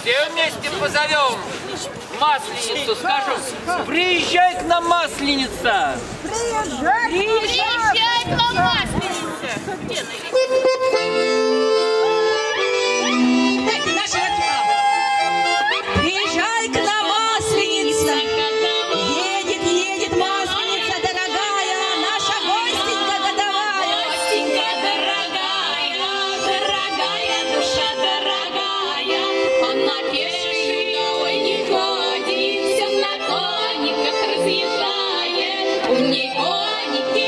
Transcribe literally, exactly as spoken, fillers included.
Все вместе позовем Масленицу, скажем, приезжай к нам, Масленица! Приезжай! Приезжай к нам, Масленица! Где она? Приезжай к нам, Масленица! Едет, едет Масленица дорогая, наша гостенька годовая. Гостенька дорогая, дорогая, душа дорогая, она пешей домой не ходит, все на кониках разъезжает, у ней коники